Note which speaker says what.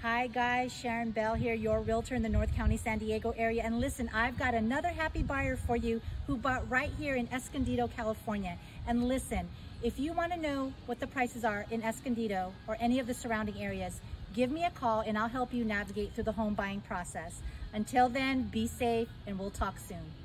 Speaker 1: Hi guys, Sharon Bell here, your realtor in the North County, San Diego area. And listen, I've got another happy buyer for you who bought right here in Escondido, California. And listen, if you want to know what the prices are in Escondido or any of the surrounding areas, give me a call and I'll help you navigate through the home buying process. Until then, be safe and we'll talk soon.